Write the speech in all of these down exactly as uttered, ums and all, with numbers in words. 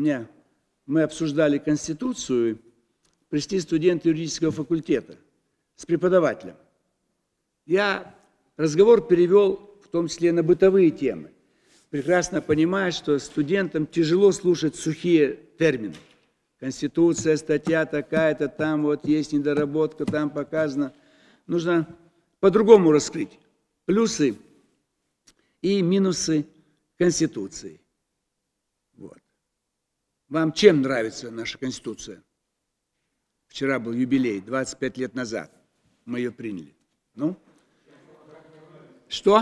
меня, мы обсуждали Конституцию, пришли студенты юридического факультета с преподавателем. Я разговор перевел в том числе на бытовые темы, прекрасно понимая, что студентам тяжело слушать сухие термины. Конституция, статья такая-то, там вот есть недоработка, там показано. Нужно по-другому раскрыть плюсы и минусы Конституции. Вот. Вам чем нравится наша Конституция? Вчера был юбилей, двадцать пять лет назад мы ее приняли. Ну? Что?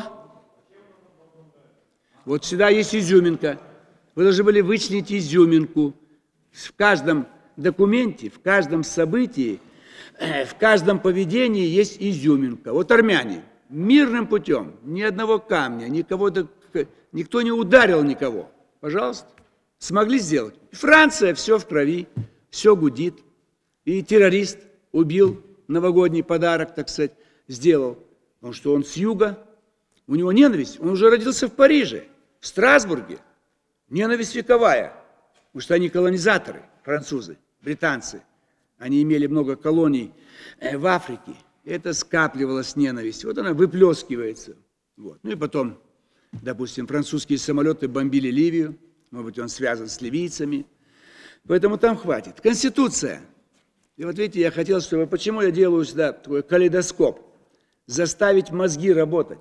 Вот всегда есть изюминка. Вы должны были вычленить изюминку. В каждом документе, в каждом событии, в каждом поведении есть изюминка. Вот армяне мирным путем, ни одного камня, никого, никто не ударил никого. Пожалуйста, смогли сделать. Франция, все в крови, все гудит. И террорист убил новогодний подарок, так сказать, сделал. Потому что он с юга, у него ненависть. Он уже родился в Париже, в Страсбурге. Ненависть вековая. Потому что они колонизаторы, французы, британцы. Они имели много колоний в Африке. Это скапливалась ненависть. Вот она выплескивается. Вот. Ну и потом, допустим, французские самолеты бомбили Ливию. Может быть, он связан с ливийцами. Поэтому там хватит. Конституция. И вот видите, я хотел, чтобы... Почему я делаю сюда такой калейдоскоп? Заставить мозги работать.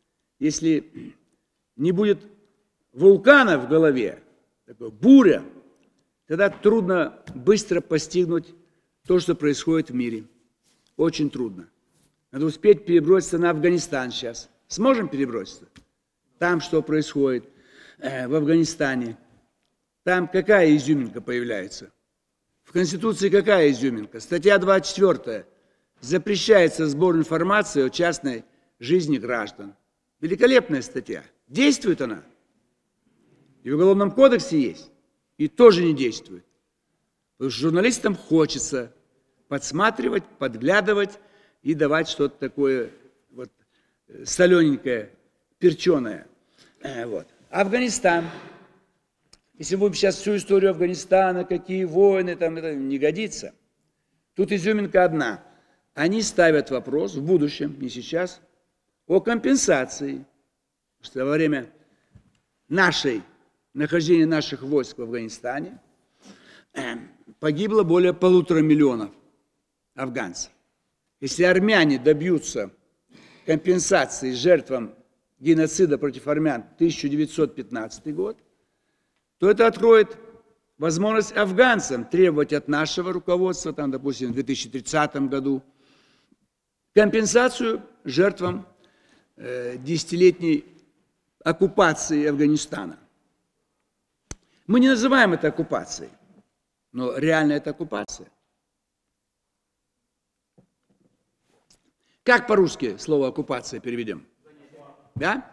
Если не будет вулкана в голове, такой буря, тогда трудно быстро постигнуть то, что происходит в мире. Очень трудно. Надо успеть переброситься на Афганистан сейчас. Сможем переброситься? Там что происходит э, в Афганистане? Там какая изюминка появляется? В Конституции какая изюминка? Статья двадцать четвёртая. Запрещается сбор информации о частной жизни граждан. Великолепная статья. Действует она? И в Уголовном кодексе есть. И тоже не действует. Потому что журналистам хочется подсматривать, подглядывать и давать что-то такое вот, солененькое, перченое. Вот. Афганистан. Если мы будем сейчас всю историю Афганистана, какие войны, там, это не годится. Тут изюминка одна. Они ставят вопрос в будущем, не сейчас, о компенсации. Потому что во время нашей, нахождения наших войск в Афганистане погибло более полутора миллионов афганцев. Если армяне добьются компенсации жертвам геноцида против армян тысяча девятьсот пятнадцатый год, то это откроет возможность афганцам требовать от нашего руководства, там, допустим, в две тысячи тридцатом году, компенсацию жертвам э, десятилетней оккупации Афганистана. Мы не называем это оккупацией, но реально это оккупация. Как по-русски слово оккупация переведем? Да?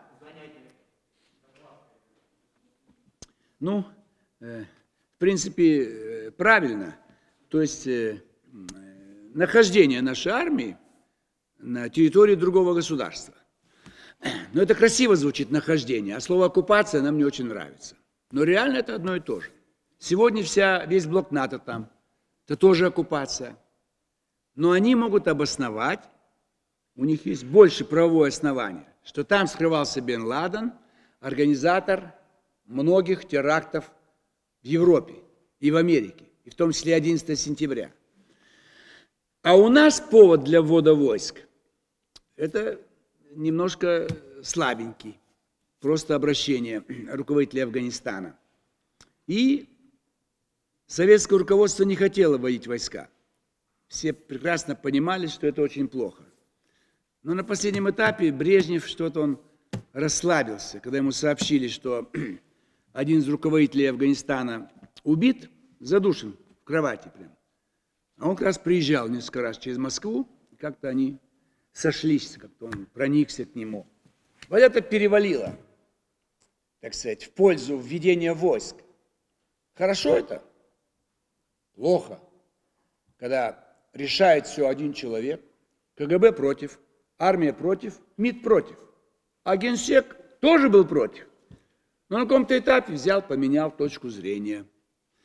Ну, э, в принципе, э, правильно. То есть э, нахождение нашей армии на территории другого государства. Но это красиво звучит, нахождение, а слово оккупация нам не очень нравится. Но реально это одно и то же. Сегодня вся, весь блок НАТО там, это тоже оккупация. Но они могут обосновать, у них есть больше правовое основание, что там скрывался Бен Ладен, организатор многих терактов в Европе и в Америке, и в том числе одиннадцатого сентября. А у нас повод для ввода войск – это немножко слабенький, просто обращение руководителя Афганистана. И советское руководство не хотело вводить войска. Все прекрасно понимали, что это очень плохо. Но на последнем этапе Брежнев что-то он расслабился, когда ему сообщили, что один из руководителей Афганистана убит, задушен в кровати прям. А он как раз приезжал несколько раз через Москву, и как-то они сошлись, как-то он проникся к нему. Вот это перевалило, так сказать, в пользу введения войск. Хорошо это? Плохо. Когда решает все один человек, КГБ против, армия против, МИД против. А Генсек тоже был против. Но на каком-то этапе взял, поменял точку зрения.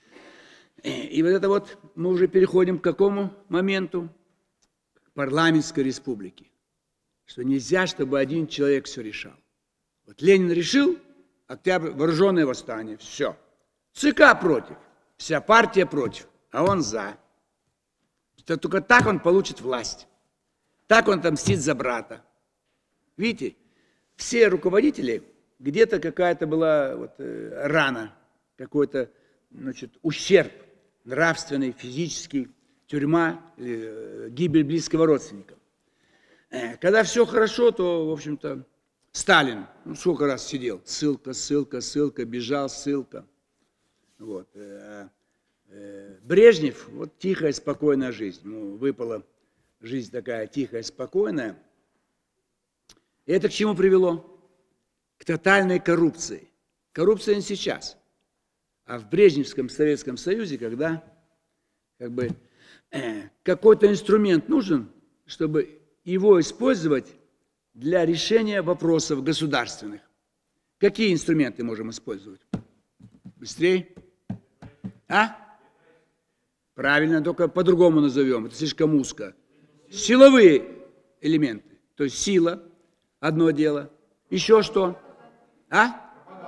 И вот это вот мы уже переходим к какому моменту? К парламентской республике. Что нельзя, чтобы один человек все решал. Вот Ленин решил, октябрь, вооруженное восстание, все. ЦК против, вся партия против, а он за. Только так он получит власть. Так он отомстит за брата. Видите, все руководители, где-то какая-то была вот, э, рана, какой-то, значит, ущерб нравственный, физический, тюрьма, э, гибель близкого родственника. Э, когда все хорошо, то, в общем-то, Сталин, ну, сколько раз сидел, ссылка, ссылка, ссылка, бежал, ссылка. Вот. Э, э, Брежнев, вот тихая, спокойная жизнь. Ну, выпала жизнь такая тихая, спокойная. И это к чему привело? К тотальной коррупции. Коррупция не сейчас, а в Брежневском Советском Союзе, когда как бы, э, какой-то инструмент нужен, чтобы его использовать для решения вопросов государственных. Какие инструменты можем использовать? Быстрее? А? Правильно, только по-другому назовем, это слишком узко. Силовые элементы, то есть сила, одно дело. Еще что? А?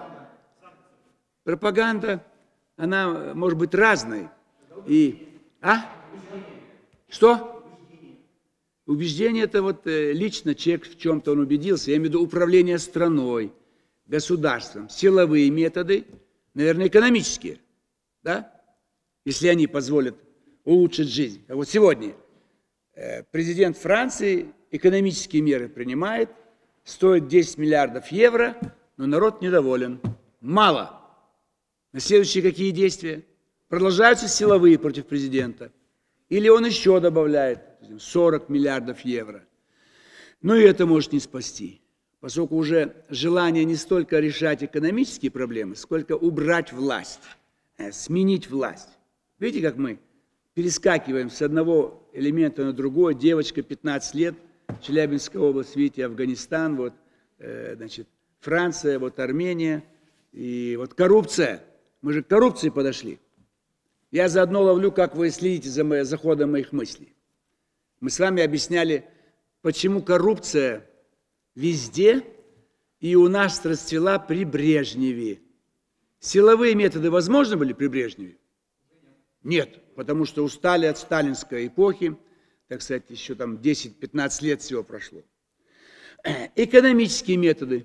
Пропаганда, она может быть разной. И, а? Что? Убеждение – это вот лично человек в чем-то он убедился. Я имею в виду управление страной, государством, силовые методы, наверное, экономические, да? Если они позволят улучшить жизнь. А вот сегодня президент Франции экономические меры принимает, стоит десять миллиардов евро, но народ недоволен. Мало. На следующие какие действия? Продолжаются силовые против президента. Или он еще добавляет сорок миллиардов евро. Но и это может не спасти, поскольку уже желание не столько решать экономические проблемы, сколько убрать власть, сменить власть. Видите, как мы перескакиваем с одного элемента на другой. Девочка, пятнадцать лет, Челябинская область, видите, Афганистан, вот, э, значит, Франция, вот Армения. И вот коррупция. Мы же к коррупции подошли. Я заодно ловлю, как вы следите за, мои, за ходом моих мыслей. Мы с вами объясняли, почему коррупция везде и у нас расцвела при Брежневе. Силовые методы возможны были при Брежневе? Нет, потому что устали от сталинской эпохи, так сказать, еще там десять-пятнадцать лет всего прошло. Экономические методы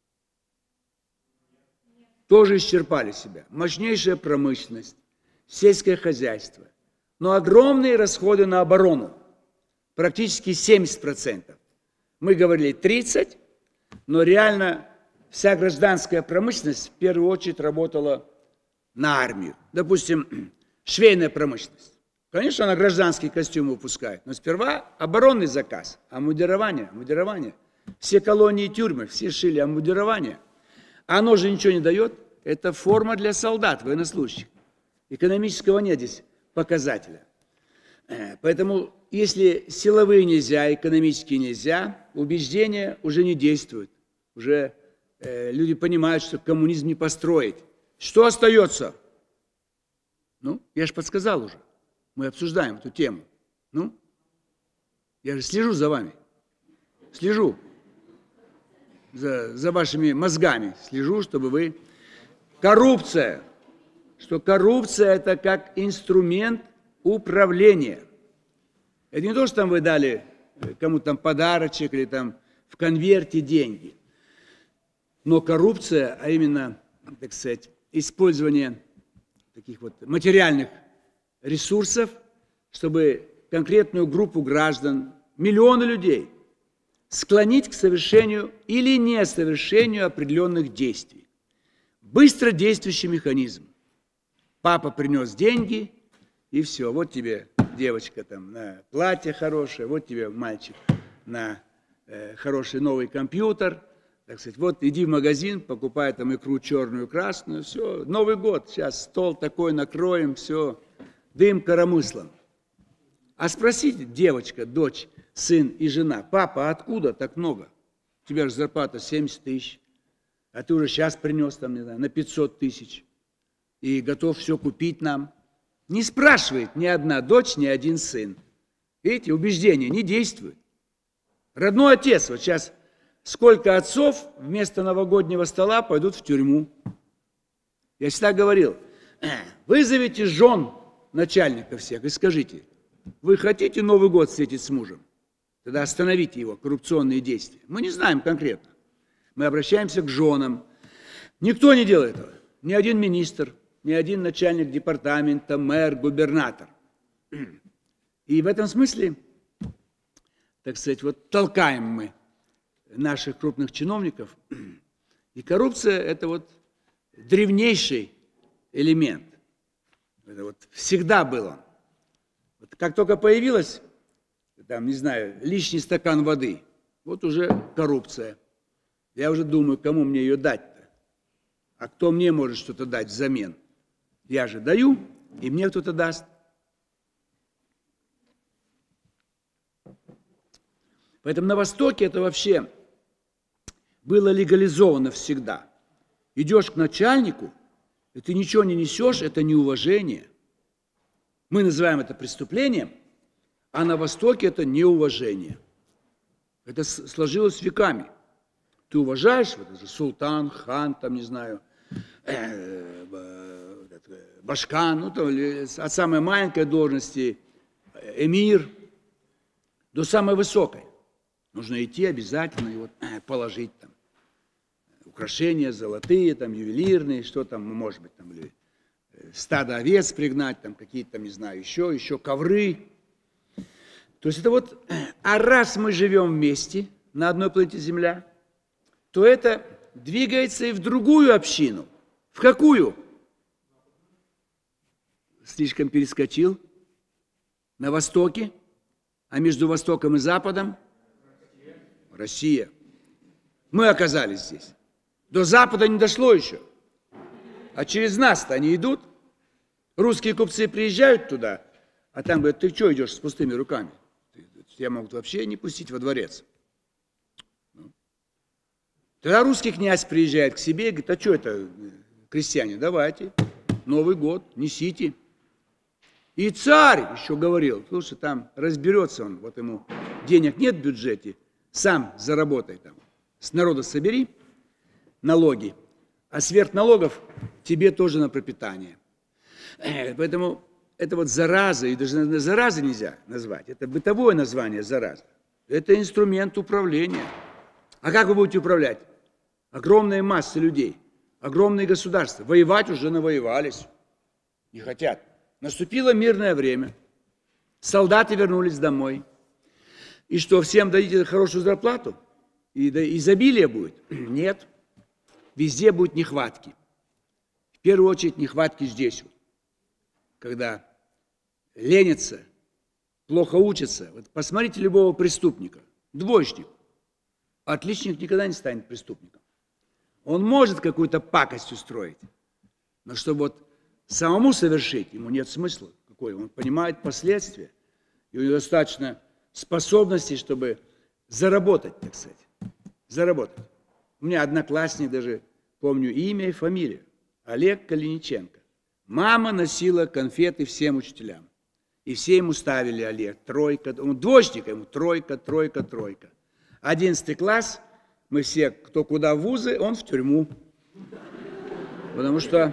тоже исчерпали себя. Мощнейшая промышленность, сельское хозяйство, но огромные расходы на оборону, практически семьдесят процентов. Мы говорили тридцать процентов, но реально вся гражданская промышленность в первую очередь работала на армию. Допустим, швейная промышленность. Конечно, она гражданские костюмы выпускает, но сперва оборонный заказ, амудирование, амудирование. Все колонии и тюрьмы, все шили амудирование. А оно же ничего не дает. Это форма для солдат, военнослужащих. Экономического нет здесь показателя. Поэтому, если силовые нельзя, экономические нельзя, убеждения уже не действуют. Уже э, люди понимают, что коммунизм не построить. Что остается? Ну, я же подсказал уже. Мы обсуждаем эту тему. Ну, я же слежу за вами. Слежу. За, за вашими мозгами. Слежу, чтобы вы... Коррупция. Что коррупция – это как инструмент управления. Это не то, что там вы дали кому-то там подарочек или там в конверте деньги. Но коррупция, а именно, так сказать, использование таких вот материальных ресурсов, чтобы конкретную группу граждан, миллионы людей склонить к совершению или несовершению определенных действий. Быстро действующий механизм. Папа принес деньги, и все. Вот тебе, девочка, там, на платье хорошее, вот тебе, мальчик, на э, хороший новый компьютер. Так сказать, вот иди в магазин, покупай там икру черную, красную, все. Новый год, сейчас стол такой накроем, все. Дым коромыслом. А спросите, девочка, дочь, сын и жена, папа, откуда так много? У тебя же зарплата семьдесят тысяч. А ты уже сейчас принес там, не знаю, на пятьсот тысяч и готов все купить нам. Не спрашивает ни одна дочь, ни один сын. Видите, убеждения не действуют. Родной отец, вот сейчас сколько отцов вместо новогоднего стола пойдут в тюрьму. Я всегда говорил, вызовите жен начальников всех и скажите, вы хотите Новый год встретить с мужем? Тогда остановите его коррупционные действия. Мы не знаем конкретно. Мы обращаемся к женам. Никто не делает этого. Ни один министр, ни один начальник департамента, мэр, губернатор. И в этом смысле, так сказать, вот толкаем мы наших крупных чиновников. И коррупция – это вот древнейший элемент. Это вот всегда было. Вот как только появилась, там, не знаю, лишний стакан воды, вот уже коррупция. Я уже думаю, кому мне ее дать-то? А кто мне может что-то дать взамен? Я же даю, и мне кто-то даст. Поэтому на Востоке это вообще было легализовано всегда. Идешь к начальнику, и ты ничего не несешь, это неуважение. Мы называем это преступлением, а на Востоке это неуважение. Это сложилось веками. Ты уважаешь, вот это султан, хан, там, не знаю, башкан, ну, там, от самой маленькой должности эмир до самой высокой. Нужно идти обязательно и вот положить там украшения золотые, там, ювелирные, что там, может быть, там, или стадо овец пригнать, там, какие-то, там, не знаю, еще, еще ковры. То есть это вот, а раз мы живем вместе на одной планете Земля, то это двигается и в другую общину. В какую? Слишком перескочил. На Востоке. А между Востоком и Западом? Россия. Мы оказались здесь. До Запада не дошло еще. А через нас-то они идут. Русские купцы приезжают туда, а там говорят, ты что идешь с пустыми руками? Тебя могут вообще не пустить во дворец. Тогда русский князь приезжает к себе и говорит, а что это, крестьяне, давайте, Новый год, несите. И царь еще говорил, слушай, там разберется он, вот ему денег нет в бюджете, сам заработай там, с народа собери налоги, а сверх налогов тебе тоже на пропитание. Поэтому это вот зараза, и даже зараза нельзя назвать, это бытовое название зараза. Это инструмент управления. А как вы будете управлять? Огромные массы людей, огромные государства. Воевать уже навоевались, не хотят. Наступило мирное время, солдаты вернулись домой. И что, всем дадите хорошую зарплату? И да, изобилие будет? Нет. Везде будут нехватки. В первую очередь нехватки здесь. Когда ленятся, плохо учатся. Вот посмотрите любого преступника. Двоечник. Отличник никогда не станет преступником. Он может какую-то пакость устроить. Но чтобы вот самому совершить, ему нет смысла. Какой? Он понимает последствия. И у него достаточно способностей, чтобы заработать, так сказать. Заработать. У меня одноклассник, даже помню имя и фамилию. Олег Калиниченко. Мама носила конфеты всем учителям. И все ему ставили Олег. Тройка. Он двоечник, ему тройка, тройка, тройка. Одиннадцатый класс, мы все, кто куда в вузы, он в тюрьму. Потому что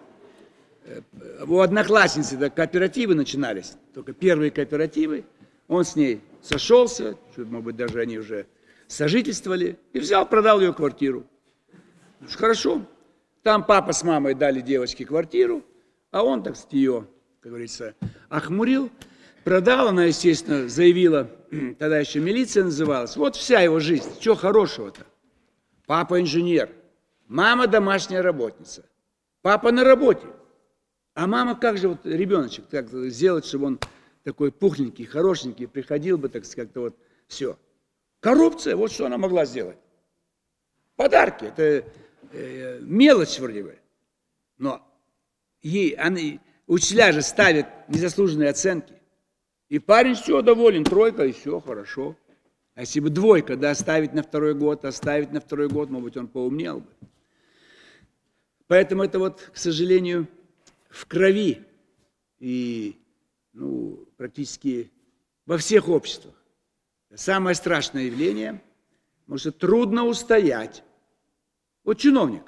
у одноклассницы да, кооперативы начинались, только первые кооперативы. Он с ней сошелся, может быть, даже они уже сожительствовали, и взял, продал ее квартиру. Хорошо. Там папа с мамой дали девочке квартиру, а он, так сказать, ее, как говорится, охмурил. Продал, она, естественно, заявила, тогда еще милиция называлась, вот вся его жизнь, что хорошего-то? Папа инженер, мама домашняя работница, папа на работе. А мама, как же вот ребеночек так сделать, чтобы он такой пухленький, хорошенький, приходил бы, так сказать, как-то вот все. Коррупция, вот что она могла сделать. Подарки, это э, мелочь вроде бы. Но ей, они, учителя же ставят незаслуженные оценки. И парень все доволен, тройка, и все хорошо. А если бы двойка, да, оставить на второй год, оставить на второй год, может быть, он поумнел бы. Поэтому это вот, к сожалению, в крови и ну, практически во всех обществах. Самое страшное явление, потому что трудно устоять. Вот чиновник.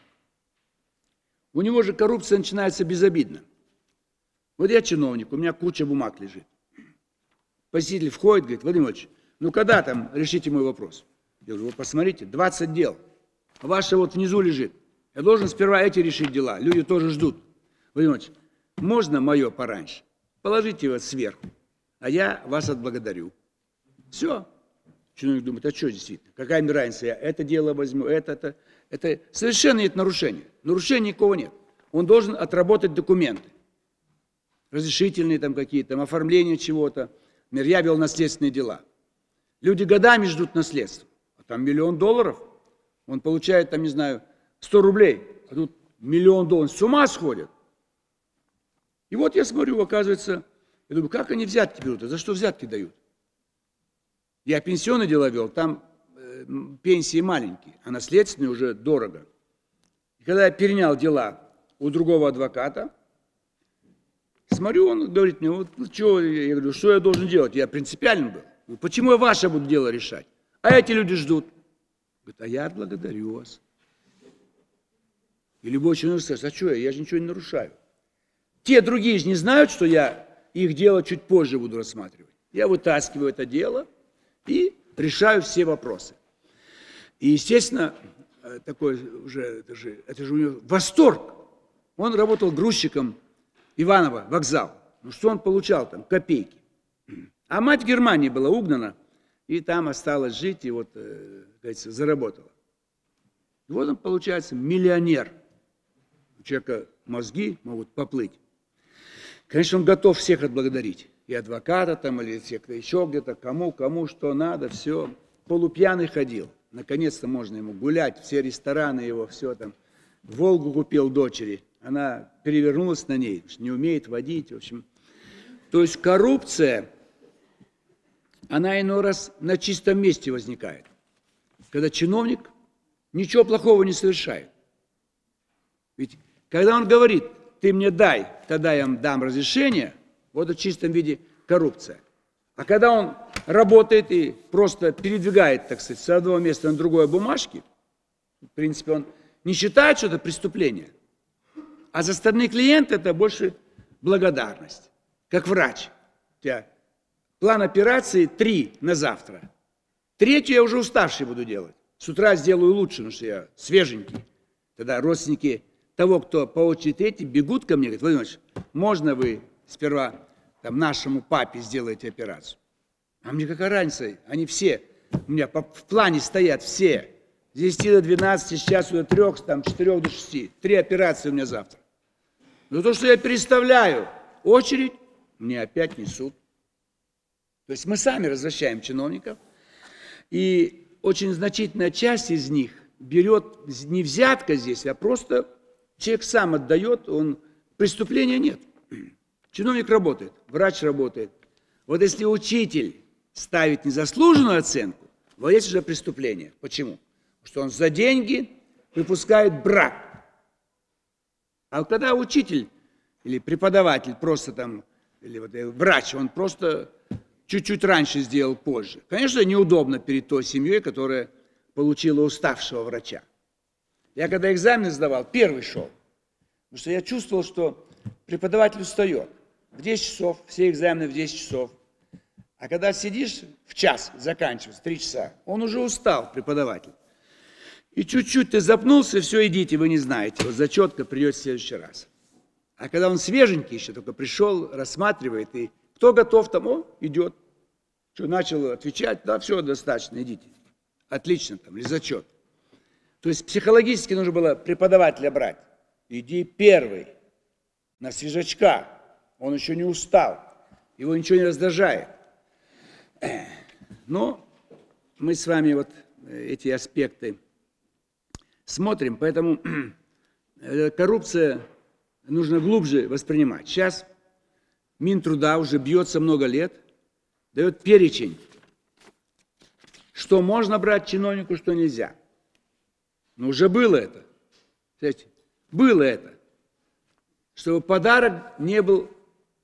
У него же коррупция начинается безобидно. Вот я чиновник, у меня куча бумаг лежит. Посетитель входит, говорит: Владимир Владимирович, ну когда там решите мой вопрос? Я говорю: вы посмотрите, двадцать дел. Ваше вот внизу лежит. Я должен сперва эти решить дела. Люди тоже ждут. Владимир Владимирович, можно мое пораньше? Положите его сверху, а я вас отблагодарю. Все. Чиновник думает: а что действительно? Какая мне разница? Я это дело возьму, это, это. Это совершенно нет нарушения. Нарушения никакого нет. Он должен отработать документы. Разрешительные там какие-то, там, оформление чего-то. Например, я вел наследственные дела. Люди годами ждут наследства. А там миллион долларов. Он получает, там, не знаю, сто рублей. А тут миллион долларов. С ума сходят. И вот я смотрю, оказывается, я думаю, как они взятки берут? А за что взятки дают? Я пенсионные дела вел, там э, пенсии маленькие, а наследственные уже дорого. И когда я перенял дела у другого адвоката, смотрю, он говорит мне: вот что, я говорю, что я должен делать? Я принципиальным был. Говорю, почему я ваше буду дело решать? А эти люди ждут. Говорит: а я благодарю вас. И любой человек скажет: а что я, я же ничего не нарушаю. Те другие же не знают, что я их дело чуть позже буду рассматривать. Я вытаскиваю это дело и решаю все вопросы. И, естественно, такой уже, это же, это же у него восторг. Он работал грузчиком Иваново, вокзал. Ну что он получал там? Копейки. А мать в Германии была угнана, и там осталась жить, и вот, э, как говорится, заработала. И вот он, получается, миллионер. У человека мозги могут поплыть. Конечно, он готов всех отблагодарить. И адвоката там, или всех, еще где-то, кому, кому что надо, все. Полупьяный ходил. Наконец-то можно ему гулять, все рестораны его, все там. Волгу купил дочери. Она перевернулась на ней, не умеет водить, в общем. То есть коррупция, она иной раз на чистом месте возникает. Когда чиновник ничего плохого не совершает. Ведь когда он говорит: ты мне дай, тогда я вам дам разрешение, вот в чистом виде коррупция. А когда он работает и просто передвигает, так сказать, с одного места на другое бумажки, в принципе, он не считает, что это преступление. А за стороны клиента это больше благодарность. Как врач. У тебя план операции три на завтра. Третью я уже уставший буду делать. С утра сделаю лучше, потому что я свеженький. Тогда родственники того, кто по очереди эти, бегут ко мне, говорят: Владимир Владимирович, можно вы сперва там, нашему папе сделаете операцию? А мне какая разница? Они все у меня в плане стоят, все. С десяти до двенадцати, с часу до трех, там, с четырех до шести. Три операции у меня завтра. Но то, что я переставляю очередь, мне опять несут. То есть мы сами развращаем чиновников. И очень значительная часть из них берет не взятка здесь, а просто человек сам отдает, он, преступления нет. Чиновник работает, врач работает. Вот если учитель ставит незаслуженную оценку, вот здесь уже преступление. Почему? Потому что он за деньги выпускает брак. А когда учитель или преподаватель просто там, или вот врач, он просто чуть-чуть раньше сделал, позже. Конечно, неудобно перед той семьей, которая получила уставшего врача. Я когда экзамены сдавал, первый шел. Потому что я чувствовал, что преподаватель устает. В десять часов, все экзамены в десять часов. А когда сидишь в час, заканчивается, три часа, он уже устал, преподаватель. И чуть-чуть ты запнулся, все, идите, вы не знаете. Вот зачетка придет в следующий раз. А когда он свеженький еще, только пришел, рассматривает, и кто готов, тому идет. Что, начал отвечать, да, все, достаточно, идите. Отлично, там, или зачет. То есть психологически нужно было преподавателя брать. Иди первый, на свежачка. Он еще не устал, его ничего не раздражает. Но мы с вами вот эти аспекты смотрим, поэтому коррупция нужно глубже воспринимать. Сейчас Минтруда уже бьется много лет, дает перечень, что можно брать чиновнику, что нельзя. Но уже было это. Кстати, было это. Чтобы подарок не был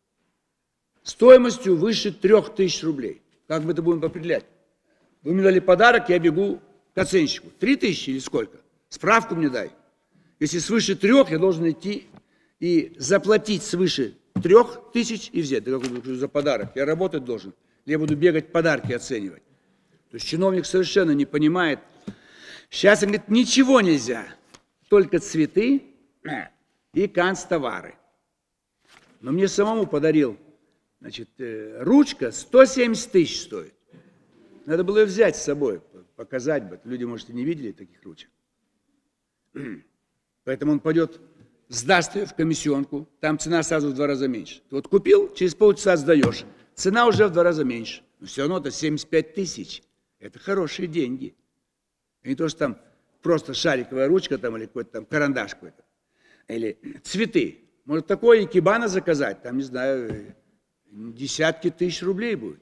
стоимостью выше трех тысяч рублей. Как мы это будем определять? Вы мне дали подарок, я бегу к оценщику. Три тысячи или сколько? Справку мне дай. Если свыше трех, я должен идти и заплатить свыше трех тысяч и взять. Да как за подарок? Я работать должен. Я буду бегать подарки оценивать. То есть чиновник совершенно не понимает. Сейчас он говорит, ничего нельзя, только цветы и канцтовары. Но мне самому подарил, значит, ручка сто семьдесят тысяч стоит. Надо было ее взять с собой, показать бы. Люди, может, и не видели таких ручек. Поэтому он пойдет, сдаст ее в комиссионку, там цена сразу в два раза меньше. Ты вот купил, через полчаса сдаешь, цена уже в два раза меньше. Но все равно это семьдесят пять тысяч. Это хорошие деньги. И не то, что там просто шариковая ручка там, или какой-то там карандаш какой-то. Или цветы. Может, такое икебана заказать, там, не знаю, десятки тысяч рублей будет.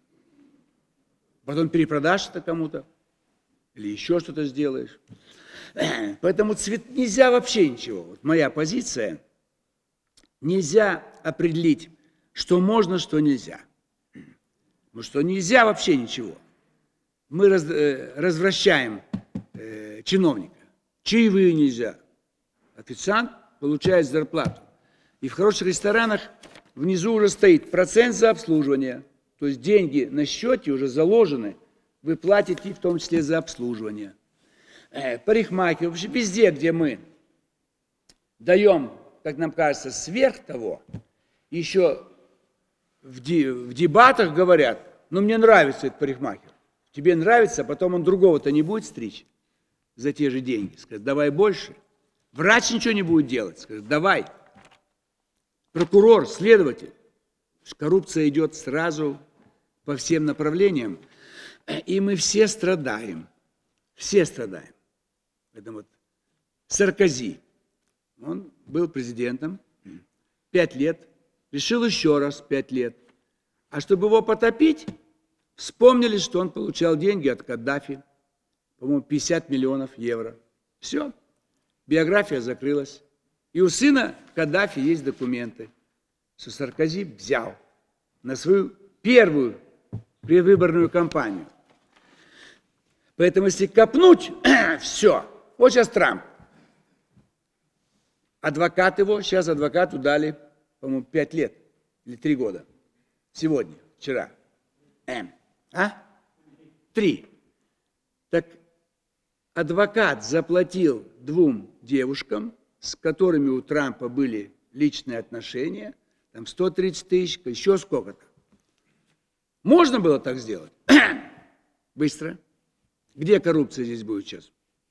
Потом перепродашь это кому-то. Или еще что-то сделаешь. Поэтому цвет нельзя вообще ничего. Вот моя позиция. Нельзя определить, что можно, что нельзя. Ну что нельзя вообще ничего. Мы раз, э, развращаем э, чиновника. Чаевые нельзя. Официант получает зарплату. И в хороших ресторанах внизу уже стоит процент за обслуживание. То есть деньги на счете уже заложены. Вы платите в том числе за обслуживание. Э, парикмахер, вообще везде, где мы даем, как нам кажется, сверх того, еще в, ди, в дебатах говорят, ну мне нравится этот парикмахер. Тебе нравится, а потом он другого-то не будет стричь за те же деньги. Скажет, давай больше. Врач ничего не будет делать. Скажет, давай. Прокурор, следователь. Коррупция идет сразу по всем направлениям. И мы все страдаем. Все страдаем. Это вот Саркози. Он был президентом пять лет. Решил еще раз пять лет. А чтобы его потопить, вспомнили, что он получал деньги от Каддафи, по-моему, пятьдесят миллионов евро. Все, биография закрылась. И у сына Каддафи есть документы, что Саркози взял на свою первую предвыборную кампанию. Поэтому, если копнуть, все. Вот сейчас Трамп. Адвокат его, сейчас адвокату дали, по-моему, пять лет или три года. Сегодня, вчера. М. А? Три. Так адвокат заплатил двум девушкам, с которыми у Трампа были личные отношения, там сто тридцать тысяч, еще сколько-то. Можно было так сделать? Быстро. Где коррупция здесь будет сейчас?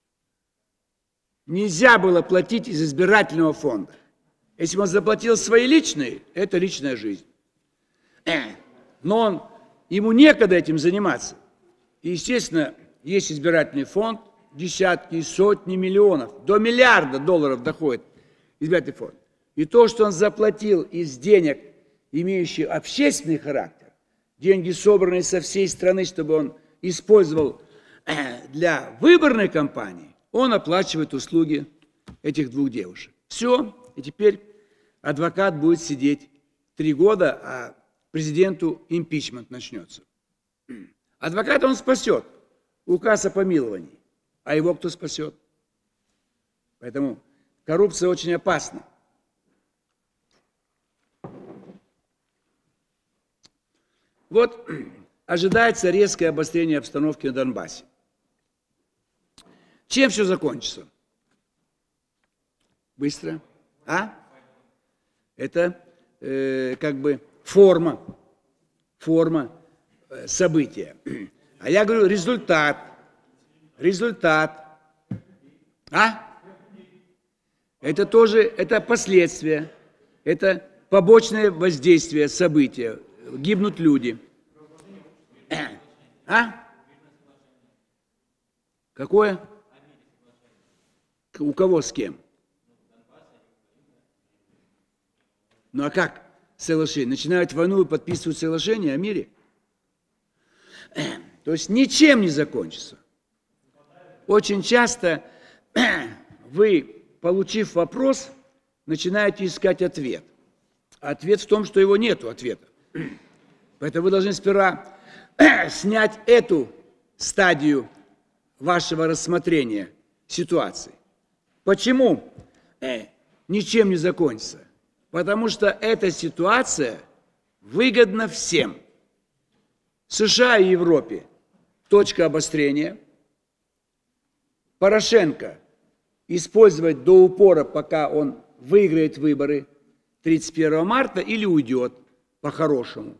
Нельзя было платить из избирательного фонда. Если он заплатил свои личные, это личная жизнь. Но он, ему некогда этим заниматься. И, естественно, есть избирательный фонд, десятки, сотни миллионов, до миллиарда долларов доходит избирательный фонд. И то, что он заплатил из денег, имеющих общественный характер, деньги, собранные со всей страны, чтобы он использовал для выборной кампании, он оплачивает услуги этих двух девушек. Все, и теперь адвокат будет сидеть три года, а президенту импичмент начнется. Адвоката он спасет, указ о помиловании, а его кто спасет? Поэтому коррупция очень опасна. Вот ожидается резкое обострение обстановки на Донбассе. Чем все закончится? Быстро. А? Это э, как бы форма, форма э, события. А я говорю результат. Результат. А? Это тоже, это последствия. Это побочное воздействие события. Гибнут люди. А? Какое? У кого с кем? Ну а как соглашение? Начинают войну и подписывают соглашение о мире? То есть ничем не закончится. Очень часто вы, получив вопрос, начинаете искать ответ. Ответ в том, что его нету ответа. Поэтому вы должны сперва снять эту стадию вашего рассмотрения ситуации. Почему ничем не закончится? Потому что эта ситуация выгодна всем. США и Европе точка обострения. Порошенко использовать до упора, пока он выиграет выборы тридцать первого марта или уйдет по-хорошему.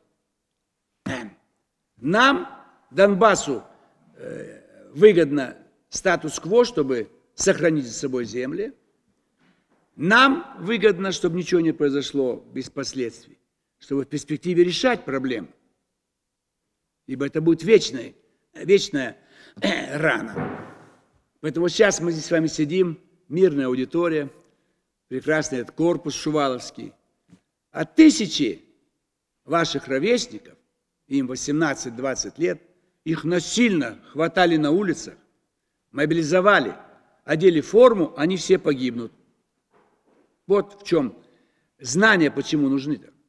Нам, Донбассу, выгодно статус-кво, чтобы сохранить за собой земли. Нам выгодно, чтобы ничего не произошло без последствий, чтобы в перспективе решать проблемы. Ибо это будет вечная, вечная рана. Поэтому сейчас мы здесь с вами сидим, мирная аудитория, прекрасный этот корпус шуваловский. А тысячи ваших ровесников, им восемнадцать-двадцать лет, их насильно хватали на улицах, мобилизовали, одели форму, они все погибнут. Вот в чем знания, почему нужны-то.